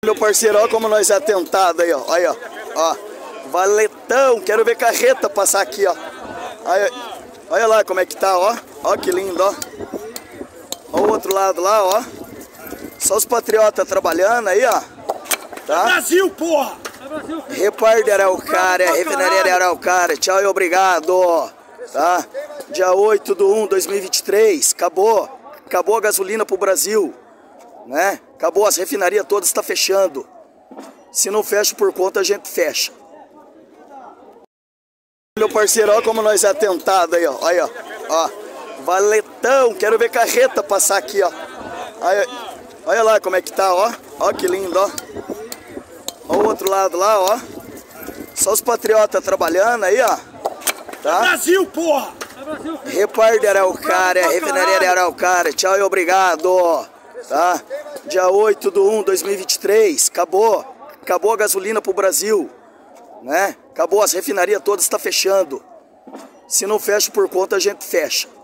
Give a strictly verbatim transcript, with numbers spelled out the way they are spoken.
Meu parceiro, olha como nós é atentado aí, ó. Aí, ó. Ó. Valetão, quero ver carreta passar aqui, ó. Aí, olha lá como é que tá, ó. Ó que lindo, ó. Ó o outro lado lá, ó. Só os patriotas trabalhando aí, ó. Tá? Brasil, porra! Repar de Araucária, refinaria de Araucária. Tchau e obrigado. Tá? Dia oito de um de dois mil e vinte e três. Acabou. Acabou a gasolina pro Brasil. Né? Acabou, as refinarias todas estão fechando. Se não fecha por conta, a gente fecha. Meu parceiro, olha como nós é atentado aí, ó. Aí, ó. Ó. Valetão, quero ver carreta passar aqui, ó. Aí, olha lá como é que tá, ó. Ó que lindo, ó. Ó o outro lado lá, ó. Só os patriotas trabalhando aí, ó. Tá? Brasil, porra! Repar de Araucária, refinaria de Araucária. Tchau e obrigado. Tá? Dia oito de um de dois mil e vinte e três. Acabou. Acabou a gasolina pro Brasil. Né? Acabou, as refinarias todas estão fechando. Se não fecha por conta, a gente fecha.